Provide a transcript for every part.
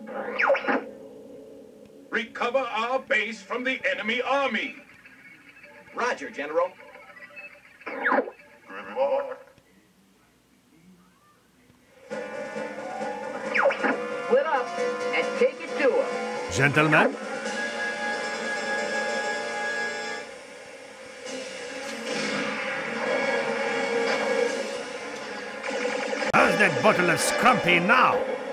Recover our base from the enemy army. Roger, General. Good luck. Split up and take it to him. Gentlemen? How's that bottle of scrumpy now?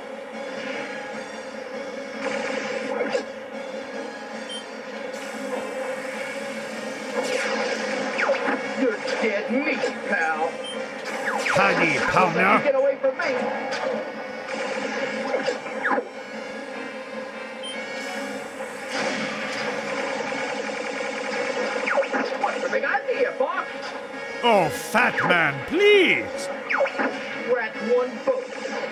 You're dead meat, pal. Howdy, partner. Get away from me. What's the big idea, Fox? Oh, fat man, please! We're at one boat.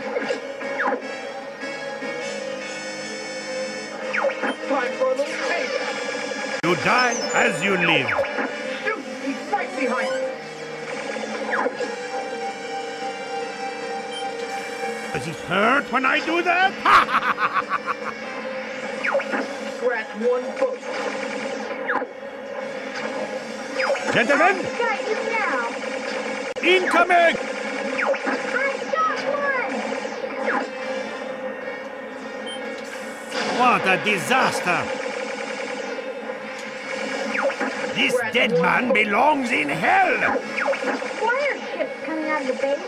Time for a little payback. You die as you live. Shoot! He's right behind me. Does it hurt when I do that? We're at one boat. Gentlemen, Got you now. incoming! I shot one. What a disaster! This dead man belongs in hell! Why are ships coming out of the base?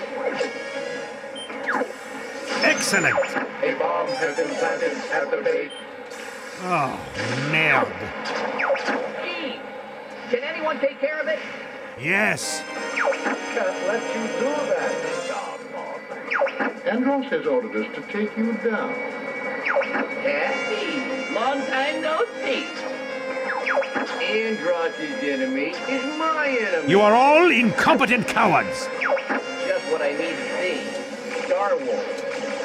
Excellent! A bomb has been planted at the base. Oh, merde. Gee, can anyone take care of it? Yes. Just let you do that, Andros has ordered us to take you down. Kathy, long time no see. Andros' enemy is my enemy. You are all incompetent cowards. Just what I need to see. Star Wars.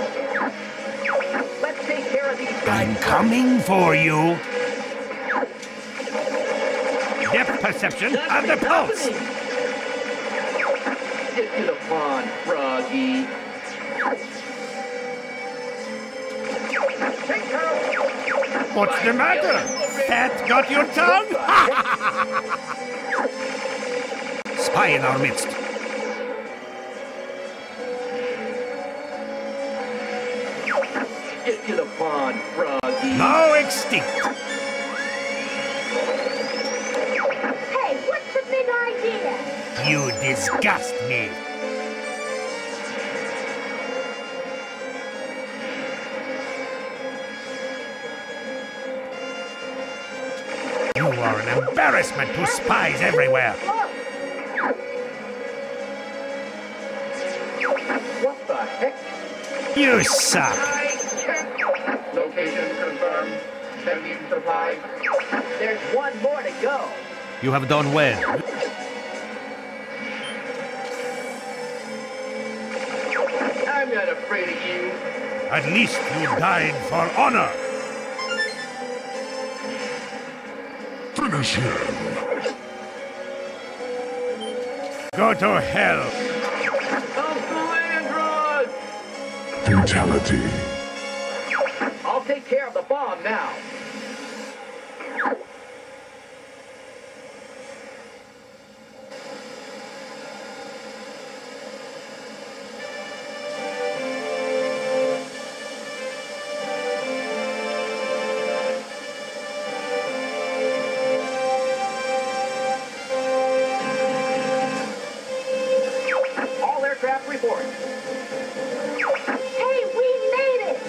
Let's take care of these guys. I'm coming for you. Depth perception of the pulse. Get to the pond, Froggy. Take her. What's the matter? Fat got your tongue? Spy in our midst. Get to the pond, Froggy. Now extinct. Hey, what's the big idea? You disgust me. You are an embarrassment to spies everywhere. What the heck? You suck. Location confirmed. Sending supplies. There's one more to go. You have done well. I'm not afraid of you. At least you died for honor. Finish him! Go to hell. Uncle Andros! Fatality. I'll take care of the bomb now. All aircraft report. Hey, we made it.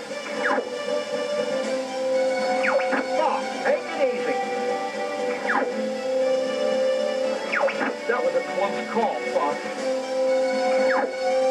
Stop. Take it easy. That was a close call, Fox.